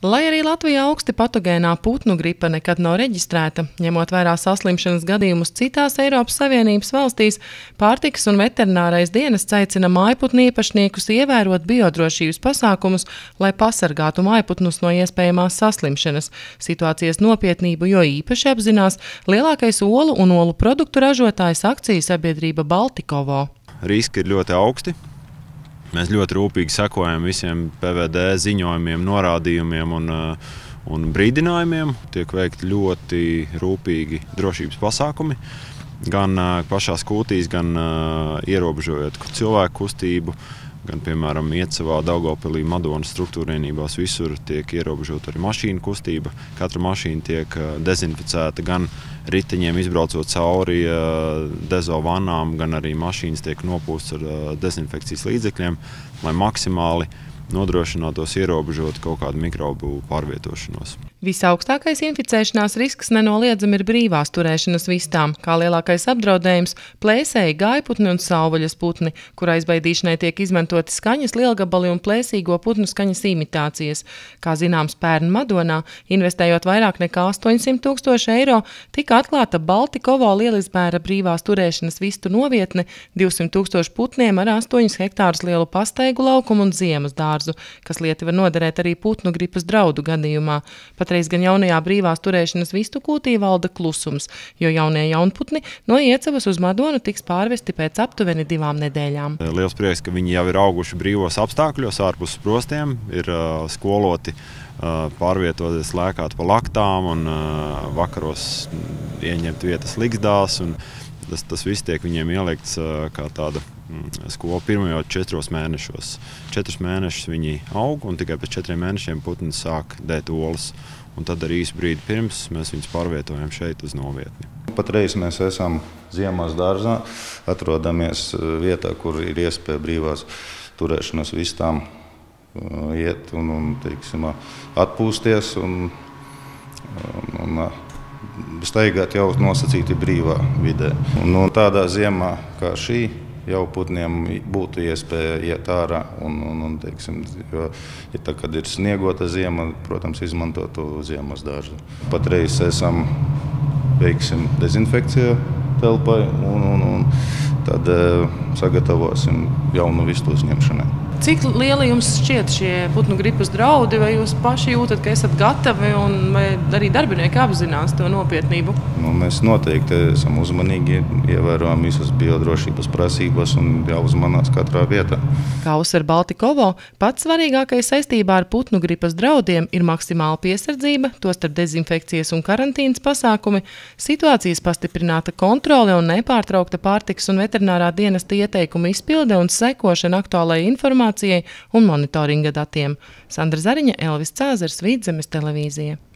Lai arī Latvijā augsti patogēnā putnu gripa nekad nav reģistrēta, ņemot vērā saslimšanas gadījumus citās Eiropas Savienības valstīs, pārtikas un veterinārais dienests aicina mājputnu īpašniekus ievērot biodrošības pasākumus, lai pasargātu mājputnus no iespējamās saslimšanas. Situācijas nopietnību jo īpaši apzinās lielākais olu un olu produktu ražotājs akciju sabiedrība Baltikovo. Riski ir ļoti augsti. Mēs ļoti rūpīgi sekojam visiem PVD ziņojumiem, norādījumiem un brīdinājumiem. Tiek veikti ļoti rūpīgi drošības pasākumi, gan pašās kūtīs, gan ierobežojot cilvēku kustību, gan, piemēram, Iecavā, Daugavpilī, Madonas struktūrvienībās visur tiek ierobežota arī mašīnu kustība. Katra mašīna tiek dezinficēta gan riteņiem izbraucot cauri dezo vannām, gan arī mašīnas tiek nopūstas ar dezinfekcijas līdzekļiem, lai maksimāli nodrošinātos ierobežot kaut kādu mikrobu pārvietošanos. Visaugstākais inficēšanās risks nenoliedzami ir brīvās turēšanas vistām, kā lielākais apdraudējums plēsēji, gājputni un savvaļas putni, kura izbaidīšanai tiek izmantoti skaņas lielgabali un plēsīgo putnu skaņas imitācijas. Kā zināms, pērn Madonā, investējot vairāk nekā 800 000 eiro, tika atklāta Baltikovo lielizmēra brīvās turēšanas vistu novietne 200 000 putniem ar 8 hektārus lielu pastaigu laukumu un ziemas dārzu, kas lieti var noderēt arī putnu gripas draudu gadījumā. Patreiz gan jaunajā brīvās turēšanas vistu kūtī valda klusums, jo jaunie jaunputni no Iecavas uz Madonu tiks pārvesti pēc aptuveni 2 nedēļām. Liels prieks, ka viņi jau ir auguši brīvos apstākļos ārpus sprostiem, ir skoloti pārvietoties, lēkāt pa laktām un vakaros ieņemt vietas ligzdās. Tas viss tiek viņiem ielikts kā tāda skola pirmajos 4 mēnešos. 4 mēnešus viņi aug, un tikai pēc 4 mēnešiem putni sāk dēt olas. Un tad ar īsu brīdi pirms mēs viņus pārvietojam šeit uz novietni. Patreiz mēs esam ziemas dārzā, atrodamies vietā, kur ir iespēja brīvās turēšanas vistām iet un teiksim, atpūsties un staigāt jau nosacīti brīvā vidē. Un tādā ziemā kā šī jau putniem būtu iespēja iet ārā teiksim, jo, ja tā, kad ir sniegota ziema, protams, izmantot to ziemas dārzu. Patreiz esam veiksim dezinfekciju telpai un tad sagatavosim jaunu vistu uzņemšanai. Cik lieli jums šķiet šie putnu gripas draudi, vai jūs paši jūtat, ka esat gatavi un vai arī darbinieki apzinās to nopietnību? Mēs noteikti esam uzmanīgi, ievērojam visas biodrošības prasības un jāuzmanās katrā vietā. Kā uzsver Baltikovo, pats svarīgākais saistībā ar putnu gripas draudiem ir maksimāla piesardzība, tostarp dezinfekcijas un karantīnas pasākumi, situācijas pastiprināta kontrole un nepārtraukta pārtikas un veterinārā dienesta ieteikumu izpilde un sekošana aktuālajai informācijai un monitoringa datiem. Sandra Zariņa, Elvis Cāzars, Vidzemes televīzija.